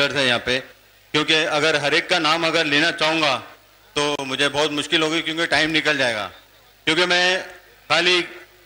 Counsellors हैं यहाँ पे, क्योंकि अगर हर एक का नाम अगर लेना चाहूँगा तो मुझे बहुत मुश्किल होगी, क्योंकि टाइम निकल जाएगा। क्योंकि मैं खाली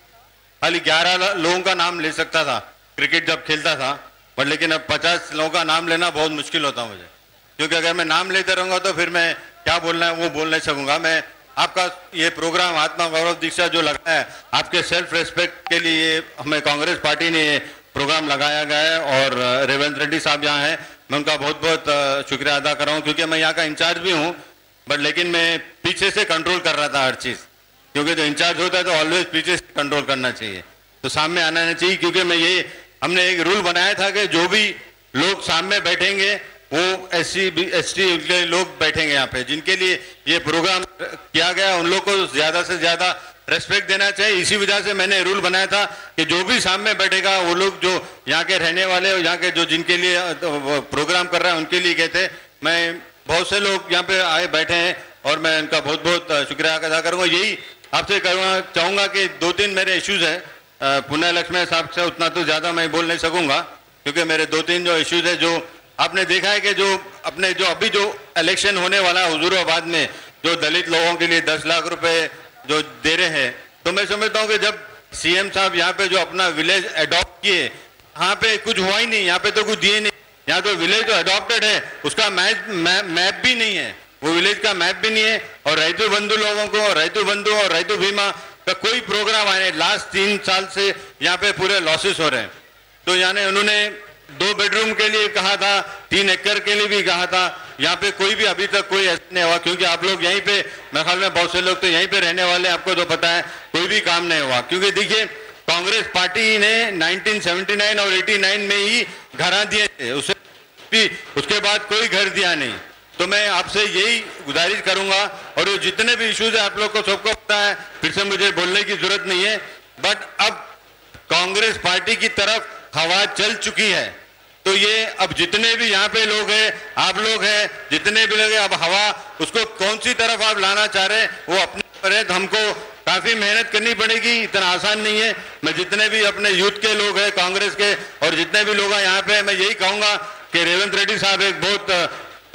11 लोगों का नाम ले सकता था क्रिकेट जब खेलता था, बट लेकिन अब 50 लोगों का नाम लेना बहुत मुश्किल होता मुझे, क्योंकि अगर मैं नाम लेते रहूँगा तो फिर मैं क्या बोलना है वो बोल नहीं सकूँगा। मैं आपका ये प्रोग्राम आत्मा गौरव दीक्षा जो लगा है, आपके सेल्फ रेस्पेक्ट के लिए हमें कांग्रेस पार्टी ने ये प्रोग्राम लगाया गया है, और रेवंत रेड्डी साहब यहाँ हैं, मैं उनका बहुत बहुत शुक्रिया अदा कर रहा हूँ, क्योंकि मैं यहाँ का इंचार्ज भी हूँ, बट लेकिन मैं पीछे से कंट्रोल कर रहा था हर चीज़, क्योंकि जो इंचार्ज होता है तो ऑलवेज पीछे से कंट्रोल करना चाहिए, तो सामने आना नहीं चाहिए। क्योंकि मैं ये हमने एक रूल बनाया था कि जो भी लोग सामने बैठेंगे वो SC ST के लोग बैठेंगे यहाँ पे, जिनके लिए ये प्रोग्राम किया गया उन लोग को ज़्यादा से ज़्यादा रेस्पेक्ट देना चाहिए। इसी वजह से मैंने रूल बनाया था कि जो भी सामने बैठेगा वो लोग जो यहाँ के रहने वाले और यहाँ के जो जिनके लिए प्रोग्राम कर रहे हैं उनके लिए कहते। मैं बहुत से लोग यहाँ पे आए बैठे हैं और मैं इनका बहुत बहुत शुक्रिया अदा करूँगा। यही आपसे करना चाहूँगा कि 2-3 मेरे इश्यूज़ हैं पुण्य लक्ष्मी साहब से, उतना तो ज़्यादा मैं बोल नहीं सकूँगा, क्योंकि मेरे 2-3 जो इश्यूज़ है, जो आपने देखा है कि जो अपने जो अभी जो इलेक्शन होने वाला है हुजूराबाद में, जो दलित लोगों के लिए 10 लाख रुपए जो दे रहे हैं, तो मैं समझता हूँ कि जब CM साहब यहाँ पे जो अपना विलेज अडॉप्ट किए, यहाँ पे कुछ हुआ ही नहीं, यहाँ पे तो कुछ दिए नहीं। यहाँ तो विलेज जो अडॉप्टेड है उसका मैप भी नहीं है, वो विलेज का मैप भी नहीं है, और रैतु बंधु लोगों को रैतु बंधु और रैतु बीमा का कोई प्रोग्राम आए लास्ट 3 साल से यहाँ पे पूरे लॉसेस हो रहे हैं। तो यानी उन्होंने 2 बेडरूम के लिए कहा था, 3 एकड़ के लिए भी कहा था, यहाँ पे कोई भी अभी तक कोई ऐसा नहीं हुआ, क्योंकि आप लोग यहीं पे, मेरे ख्याल में बहुत से लोग तो यहीं पे रहने वाले, आपको तो पता है कोई भी काम नहीं हुआ। क्योंकि देखिए कांग्रेस पार्टी ने 1979 और 89 में ही घर दिए थे, उसके बाद कोई घर दिया नहीं। तो मैं आपसे यही गुजारिश करूंगा, और ये जितने भी इश्यूज है आप लोग को सबको पता है, फिर से मुझे बोलने की जरूरत नहीं है, बट अब कांग्रेस पार्टी की तरफ हवा चल चुकी है। तो ये अब जितने भी यहाँ पे लोग हैं, आप लोग हैं, जितने भी लोग हैं, अब हवा उसको कौन सी तरफ आप लाना चाह रहे हैं वो अपने पर है। तो हमको काफी मेहनत करनी पड़ेगी, इतना आसान नहीं है। मैं जितने भी अपने यूथ के लोग हैं कांग्रेस के और जितने भी लोग हैं यहाँ पे, मैं यही कहूंगा कि रेवंत रेड्डी साहब एक बहुत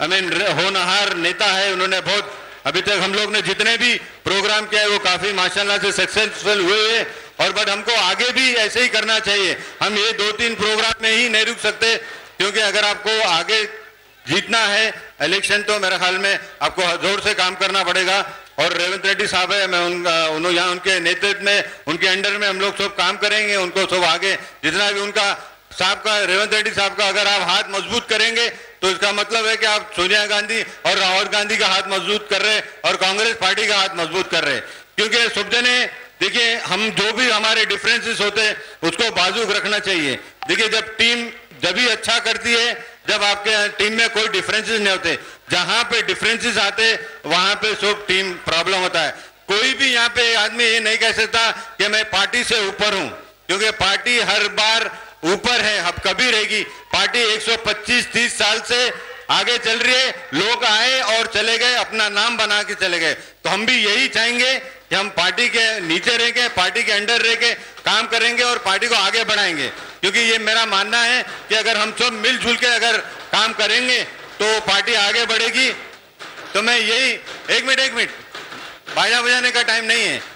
होनहार नेता है। उन्होंने बहुत अभी तक हम लोग ने जितने भी प्रोग्राम किया है वो काफी माशाल्लाह से सक्सेसफुल हुए हैं, और बट हमको आगे भी ऐसे ही करना चाहिए। हम ये 2-3 प्रोग्राम में ही नहीं रुक सकते, क्योंकि अगर आपको आगे जीतना है इलेक्शन तो मेरे ख्याल में आपको जोर से काम करना पड़ेगा। और रेवंत रेड्डी साहब है, मैं यहाँ उनके नेतृत्व में, उनके अंडर में हम लोग सब काम करेंगे। उनको सब आगे जितना भी उनका साहब का, रेवंत रेड्डी साहब का अगर आप हाथ मजबूत करेंगे तो इसका मतलब है कि आप सोनिया गांधी और राहुल गांधी का हाथ मजबूत कर रहे और कांग्रेस पार्टी का हाथ मजबूत कर रहे। क्योंकि सब जने देखिए, हम जो भी हमारे डिफरेंसेस होते हैं उसको बाजू रखना चाहिए। देखिए जब टीम जब ही अच्छा करती है जब आपके टीम में कोई डिफरेंसेस नहीं होते, जहां पे डिफरेंसेस आते वहां पे सब टीम प्रॉब्लम होता है। कोई भी यहाँ पे आदमी ये नहीं कह सकता कि मैं पार्टी से ऊपर हूं, क्योंकि पार्टी हर बार ऊपर है, अब कभी रहेगी। पार्टी 125-30 साल से आगे चल रही है, लोग आए और चले गए, अपना नाम बना के चले गए। तो हम भी यही चाहेंगे कि हम पार्टी के नीचे रह के, पार्टी के अंडर रह के काम करेंगे और पार्टी को आगे बढ़ाएंगे। क्योंकि ये मेरा मानना है कि अगर हम सब मिलजुल के अगर काम करेंगे तो पार्टी आगे बढ़ेगी। तो मैं यही, एक मिनट बाजा बजाने का टाइम नहीं है,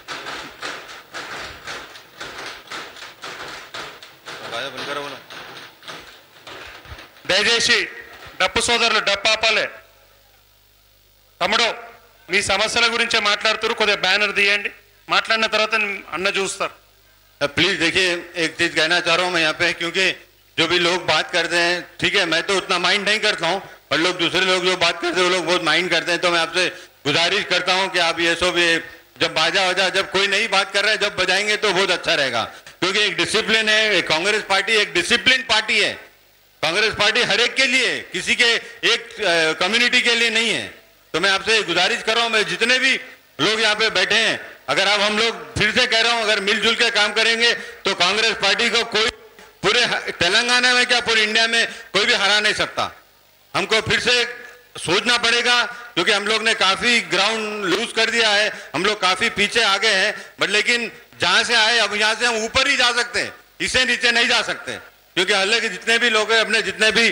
దయచేసి డప్పు సోదరులు డప్పాపాలే తమ్ముడు మీ సమస్యల గురించే మాట్లాడుతారు, కొద్దిగా బ్యానర్ తీయండి, మాట్లాడిన తర్వాత అన్న చూస్తారు। प्लीज देखिए, एक चीज कहना चाह रहा हूँ मैं यहाँ पे, क्योंकि जो भी लोग बात करते हैं, ठीक है मैं तो उतना माइंड नहीं करता हूँ, पर लोग दूसरे लोग जो बात करते हैं वो लोग बहुत माइंड करते हैं। तो मैं आपसे गुजारिश करता हूँ कि आप ये सब जब बाजा वजा जब कोई नई बात कर रहा है जब बजाएंगे तो बहुत अच्छा रहेगा। क्योंकि एक डिसिप्लिन है, कांग्रेस पार्टी एक डिसिप्लिन पार्टी है। कांग्रेस पार्टी हर एक के लिए, किसी के एक कम्युनिटी के लिए नहीं है। तो मैं आपसे गुजारिश कर रहा हूँ, मैं जितने भी लोग यहाँ पे बैठे हैं, अगर आप हम लोग फिर से कह रहा हूँ अगर मिलजुल के काम करेंगे तो कांग्रेस पार्टी को कोई पूरे तेलंगाना में क्या पूरे इंडिया में कोई भी हरा नहीं सकता। हमको फिर से सोचना पड़ेगा, क्योंकि हम लोग ने काफी ग्राउंड लूज कर दिया है, हम लोग काफी पीछे आ गए हैं। बट लेकिन जहां से आए अब यहाँ से हम ऊपर ही जा सकते हैं, इससे नीचे नहीं जा सकते। क्योंकि अलग जितने भी लोग हैं, अपने जितने भी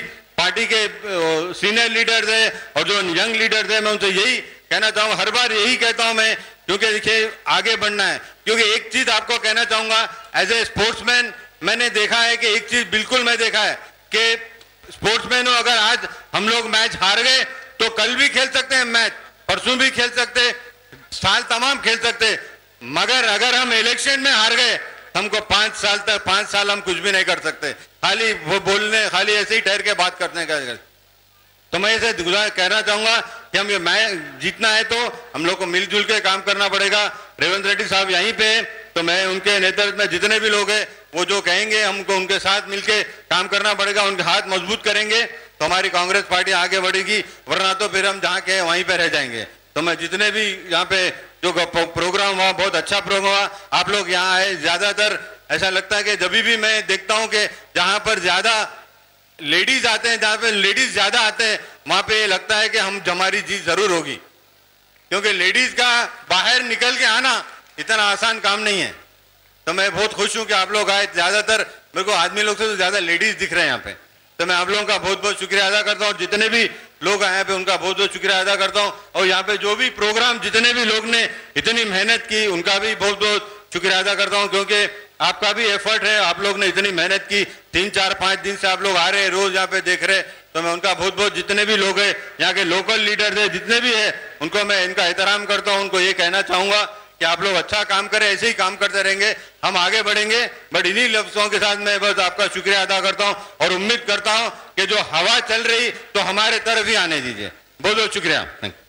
पार्टी के सीनियर लीडर्स है और जो यंग लीडर्स है, मैं उनसे यही कहना चाहूंगा, हर बार यही कहता हूं मैं, क्योंकि देखिए आगे बढ़ना है। क्योंकि एक चीज आपको कहना चाहूंगा, एज ए स्पोर्ट्समैन मैंने देखा है कि एक चीज बिल्कुल मैं देखा है कि स्पोर्ट्समैन हो, अगर आज हम लोग मैच हार गए तो कल भी खेल सकते हैं मैच, परसों भी खेल सकते, साल तमाम खेल सकते, मगर अगर हम इलेक्शन में हार गए हमको 5 साल हम कुछ भी नहीं कर सकते, खाली वो बोलने, खाली ऐसे ही ठहर के बात करने का। तो मैं इसे कहना चाहूंगा कि हम ये मैच जीतना है तो हम लोग को मिलजुल के काम करना पड़ेगा। रेवंत रेड्डी साहब यहीं पे, तो मैं उनके नेतृत्व में जितने भी लोग हैं वो जो कहेंगे हमको उनके साथ मिलके काम करना पड़ेगा, उनके हाथ मजबूत करेंगे तो हमारी कांग्रेस पार्टी आगे बढ़ेगी, वरना तो फिर हम जहाँ के वहीं पे रह जाएंगे। तो मैं जितने भी यहाँ पे जो प्रोग्राम हुआ, बहुत अच्छा प्रोग्राम हुआ, आप लोग यहाँ आए, ज्यादातर ऐसा लगता है कि जब भी मैं देखता हूँ कि जहाँ पर ज्यादा लेडीज आते हैं, जहाँ पे लेडीज ज्यादा आते हैं, वहां पे लगता है कि हमारी जीत जरूर होगी, क्योंकि लेडीज का बाहर निकल के आना इतना आसान काम नहीं है। तो मैं बहुत खुश हूं कि आप लोग आए, ज्यादातर मेरे को आदमी लोग से तो ज्यादा लेडीज दिख रहे हैं यहाँ पे, तो मैं आप लोगों का बहुत बहुत शुक्रिया अदा करता हूँ। जितने भी लोग आए पे उनका बहुत बहुत शुक्रिया अदा करता हूँ, और यहाँ पे जो भी प्रोग्राम जितने भी लोग ने इतनी मेहनत की उनका भी बहुत बहुत शुक्रिया अदा करता हूँ, क्योंकि आपका भी एफर्ट है, आप लोग ने इतनी मेहनत की, 3 4 5 दिन से आप लोग आ रहे हैं, रोज यहाँ पे देख रहे, तो मैं उनका बहुत बहुत, जितने भी लोग हैं यहाँ के लोकल लीडर है जितने भी है, उनको मैं इनका एहतराम करता हूँ। उनको ये कहना चाहूंगा कि आप लोग अच्छा काम करें, ऐसे ही काम करते रहेंगे, हम आगे बढ़ेंगे। बट इन्हीं लफ्जों के साथ मैं बस आपका शुक्रिया अदा करता हूँ और उम्मीद करता हूँ कि जो हवा चल रही तो हमारे तरफ ही आने दीजिए। बहुत बहुत शुक्रिया।